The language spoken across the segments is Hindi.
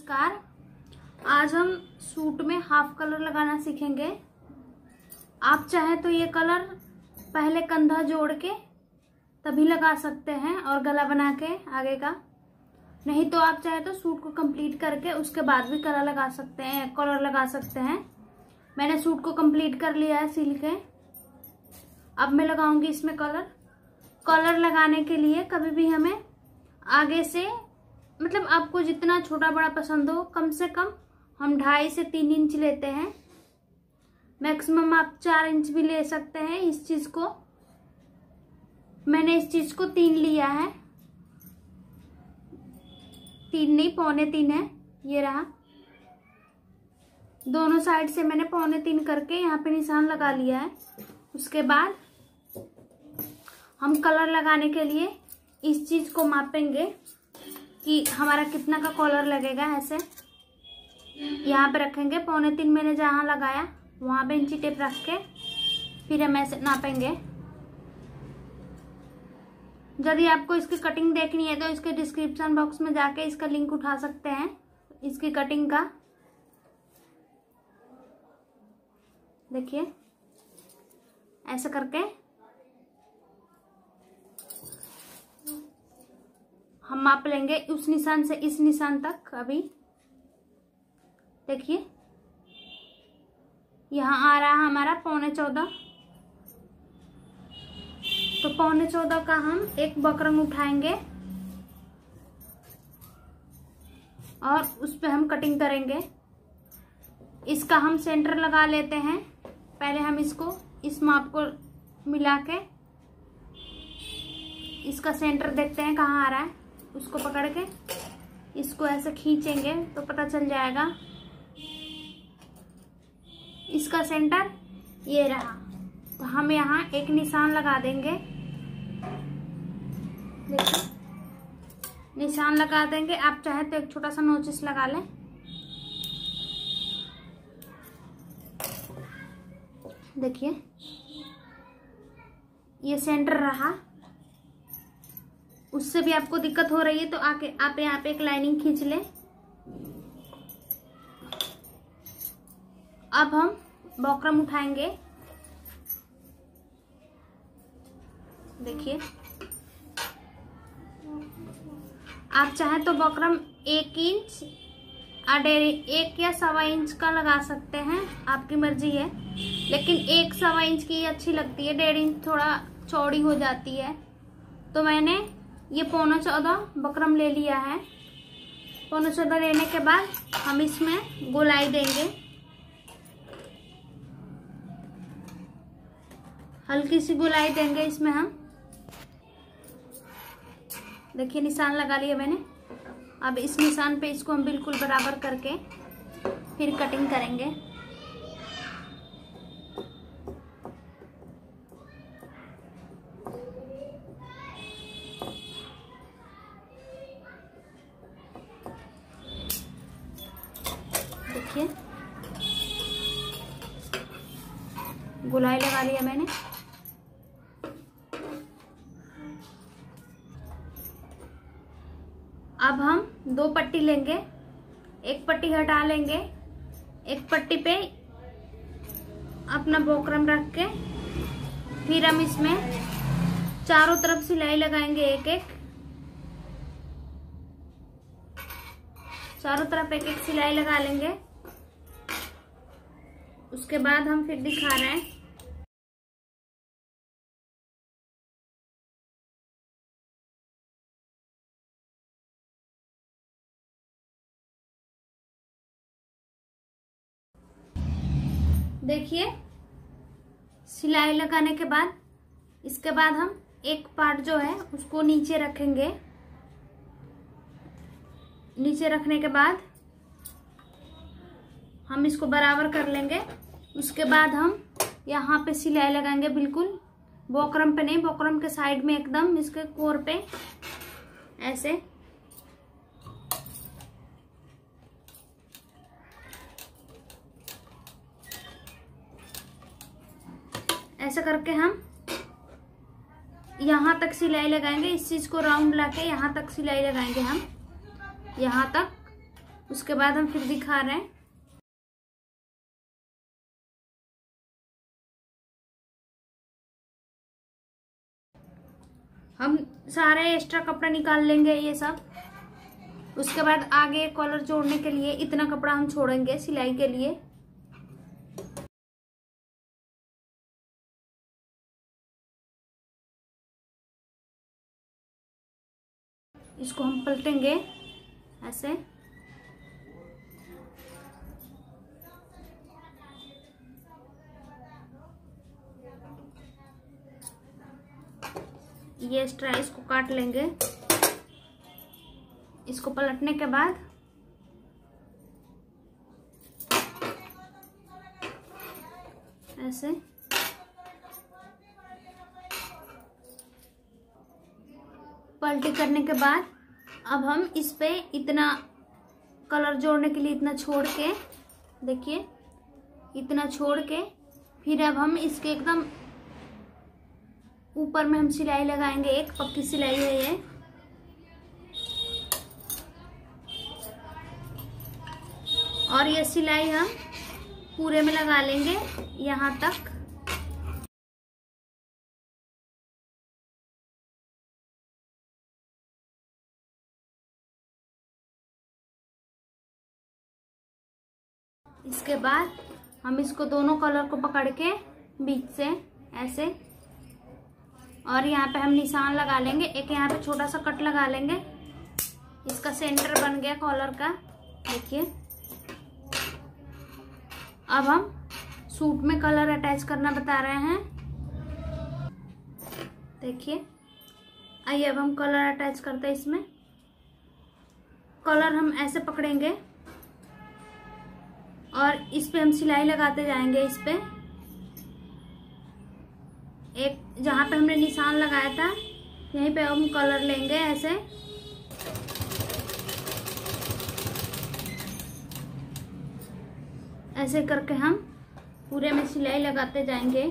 नमस्कार। आज हम सूट में हाफ कलर लगाना सीखेंगे। आप चाहे तो ये कलर पहले कंधा जोड़ के तभी लगा सकते हैं और गला बना के आगे का, नहीं तो आप चाहे तो सूट को कंप्लीट करके उसके बाद भी कलर लगा सकते हैं। मैंने सूट को कंप्लीट कर लिया है सिल के। अब मैं लगाऊंगी इसमें कलर लगाने के लिए कभी भी हमें आगे से, मतलब आपको जितना छोटा बड़ा पसंद हो, कम से कम हम 2.5 से 3 इंच लेते हैं। मैक्सिमम आप 4 इंच भी ले सकते हैं। इस चीज को मैंने इस चीज को 3 लिया है, 3 नहीं 3.25 है। ये रहा, दोनों साइड से मैंने 3.25 करके यहाँ पे निशान लगा लिया है। उसके बाद हम कलर लगाने के लिए इस चीज को मापेंगे कि हमारा कितना का कलर लगेगा। ऐसे यहाँ पे रखेंगे 3.25 मैंने जहाँ लगाया वहां पे इंची टेप रख के फिर हम ऐसे नापेंगे। यदि आपको इसकी कटिंग देखनी है तो इसके डिस्क्रिप्शन बॉक्स में जाके इसका लिंक उठा सकते हैं, इसकी कटिंग का। देखिए ऐसे करके हम माप लेंगे उस निशान से इस निशान तक। अभी देखिए यहाँ आ रहा है हमारा 14.25। तो 14.25 का हम एक बकरम उठाएंगे और उस पे हम कटिंग करेंगे। इसका हम सेंटर लगा लेते हैं। पहले हम इसको इस माप को मिला के इसका सेंटर देखते हैं कहाँ आ रहा है। उसको पकड़ के इसको ऐसे खींचेंगे तो पता चल जाएगा। इसका सेंटर ये रहा, तो हम यहाँ एक निशान लगा देंगे। देखिए निशान लगा देंगे। आप चाहे तो एक छोटा सा नोचिस लगा लें। देखिए ये सेंटर रहा। उससे भी आपको दिक्कत हो रही है तो आप यहाँ पे एक लाइनिंग खींच लें। अब हम बॉक्रम उठाएंगे। देखिए आप चाहें तो बॉक्रम 1 इंच 1 या 1.25 इंच का लगा सकते हैं, आपकी मर्जी है। लेकिन 1.25 इंच की अच्छी लगती है, 1.5 इंच थोड़ा चौड़ी हो जाती है। तो मैंने ये 14.25 बकरम ले लिया है। 14.25 लेने के बाद हम इसमें गोलाई देंगे। हल्की सी गोलाई देंगे इसमें हम। देखिए निशान लगा लिया मैंने। अब इस निशान पे इसको हम बिल्कुल बराबर करके फिर कटिंग करेंगे। देखिए गोलाई लगा लिया मैंने। अब हम 2 पट्टी लेंगे, एक पट्टी हटा लेंगे, एक पट्टी पे अपना बॉक्रम रख के फिर हम इसमें चारों तरफ सिलाई लगाएंगे। चारों तरफ एक सिलाई लगा लेंगे। उसके बाद हम फिर दिखा रहे हैं। देखिए सिलाई लगाने के बाद इसके बाद हम एक पार्ट जो है उसको नीचे रखेंगे। नीचे रखने के बाद हम इसको बराबर कर लेंगे। उसके बाद हम यहाँ पे सिलाई लगाएंगे, बिल्कुल बॉक्रम पे नहीं, बॉक्रम के साइड में एकदम इसके कोर पे ऐसे। ऐसा करके हम यहाँ तक सिलाई लगाएंगे। इस चीज को राउंड लाके यहाँ तक सिलाई लगाएंगे हम, यहाँ तक। उसके बाद हम फिर दिखा रहे हैं। हम सारे एक्स्ट्रा कपड़ा निकाल लेंगे ये सब। उसके बाद आगे कॉलर जोड़ने के लिए इतना कपड़ा हम छोड़ेंगे सिलाई के लिए। इसको हम पलटेंगे ऐसे। ये एक्स्ट्रा इसको काट लेंगे। इसको पलटने के बाद ऐसे पलटी करने के बाद अब हम इस पे इतना कलर जोड़ने के लिए इतना छोड़ के, देखिए इतना छोड़ के फिर अब हम इसके एकदम ऊपर में हम सिलाई लगाएंगे। एक पक्की सिलाई है ये। और ये सिलाई हम पूरे में लगा लेंगे यहाँ तक। इसके बाद हम इसको दोनों कलर को पकड़ के बीच से ऐसे, और यहाँ पे हम निशान लगा लेंगे। एक यहाँ पे छोटा सा कट लगा लेंगे। इसका सेंटर बन गया कॉलर का, देखिए। अब हम सूट में कलर अटैच करना बता रहे हैं, देखिए। आइए अब हम कलर अटैच करते हैं। इसमें कलर हम ऐसे पकड़ेंगे और इस पे हम सिलाई लगाते जाएंगे। इस पे एक जहाँ पे हमने निशान लगाया था यहीं पे हम कलर लेंगे ऐसे। ऐसे करके हम पूरे में सिलाई लगाते जाएंगे।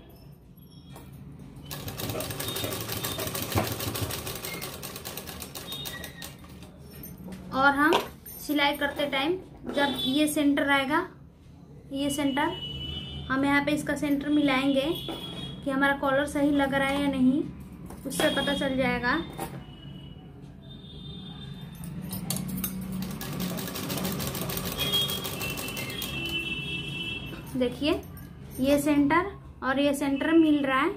और हम सिलाई करते टाइम जब ये सेंटर आएगा, ये सेंटर हम यहाँ पे इसका सेंटर मिलाएंगे कि हमारा कॉलर सही लग रहा है या नहीं, उससे पता चल जाएगा। देखिए ये सेंटर और ये सेंटर मिल रहा है,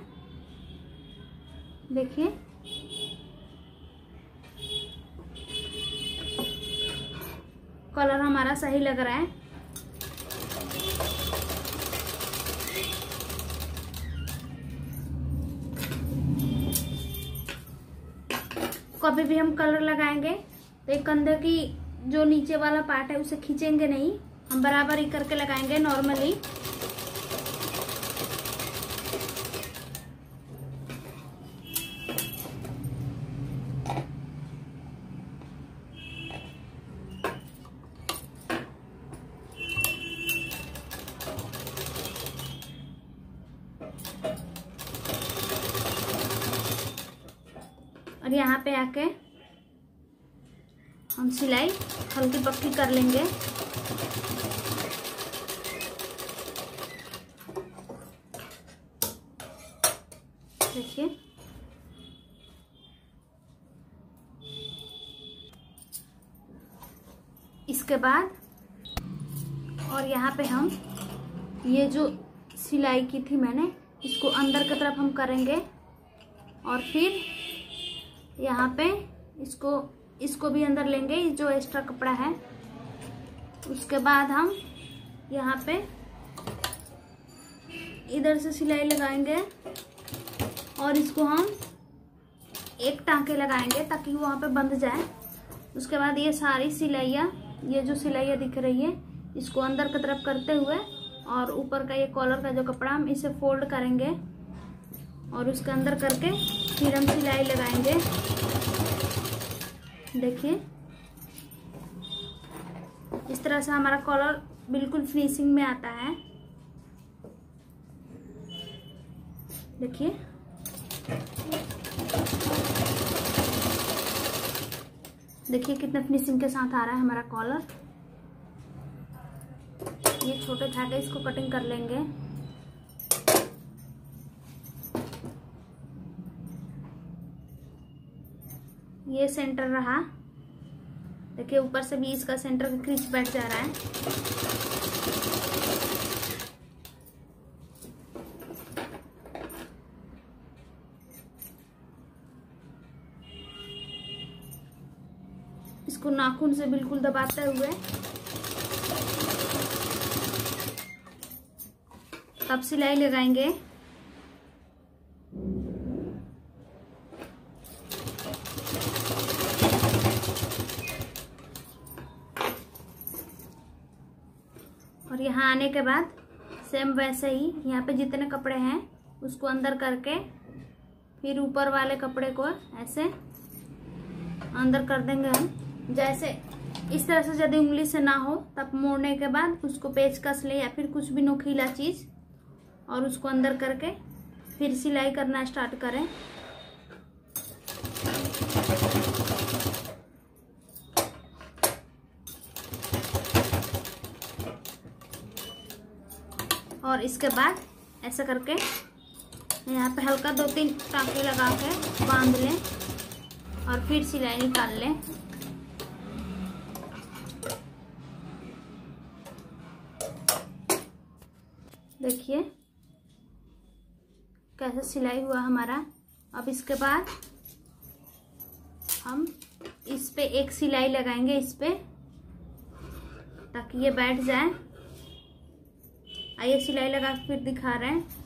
देखिए। कलर हमारा सही लग रहा है। कभी भी हम कलर लगाएंगे तो एक कंधे की जो नीचे वाला पार्ट है उसे खींचेंगे नहीं, हम बराबर ही करके लगाएंगे नॉर्मली। और यहाँ पे आके हम सिलाई हल्की पक्की कर लेंगे। देखिए इसके बाद और यहाँ पे हम ये जो सिलाई की थी मैंने, इसको अंदर की तरफ हम करेंगे। और फिर यहाँ पे इसको भी अंदर लेंगे, जो एक्स्ट्रा कपड़ा है। उसके बाद हम यहाँ पे इधर से सिलाई लगाएंगे और इसको हम एक टांके लगाएंगे ताकि वो वहाँ पे बंध जाए। उसके बाद ये सारी सिलाइयाँ, ये जो सिलाइयाँ दिख रही है, इसको अंदर की तरफ करते हुए और ऊपर का ये कॉलर का जो कपड़ा हम इसे फोल्ड करेंगे और उसके अंदर करके फिर हम सिलाई लगाएंगे। देखिए इस तरह से हमारा कॉलर बिल्कुल फिनिशिंग में आता है। देखिए देखिए कितना फिनिशिंग के साथ आ रहा है हमारा कॉलर। ये छोटे धागे इसको कटिंग कर लेंगे। ये सेंटर रहा, देखिए ऊपर से भी इसका सेंटर का क्रीच बैठ जा रहा है। इसको नाखून से बिल्कुल दबाते हुए तब सिलाई लगाएंगे। और यहाँ आने के बाद सेम वैसे ही यहाँ पे जितने कपड़े हैं उसको अंदर करके फिर ऊपर वाले कपड़े को ऐसे अंदर कर देंगे हम। जैसे इस तरह से यदि उंगली से ना हो तब मोड़ने के बाद उसको पेचकस ले या फिर कुछ भी नोकीला चीज और उसको अंदर करके फिर सिलाई करना स्टार्ट करें। और इसके बाद ऐसा करके यहाँ पे हल्का 2-3 टाँके लगा के बांध लें और फिर सिलाई निकाल लें। देखिए कैसे सिलाई हुआ हमारा। अब इसके बाद हम इस पे एक सिलाई लगाएंगे इस पे, ताकि ये बैठ जाए। आइए सिलाई लगा के फिर दिखा रहे हैं।